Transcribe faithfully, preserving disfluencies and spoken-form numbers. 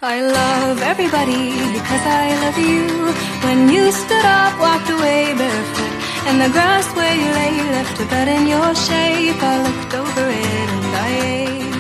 I love everybody because I love you. When you stood up, walked away barefoot, and the grass where you lay left a bed in your shape. I looked over it and I ate.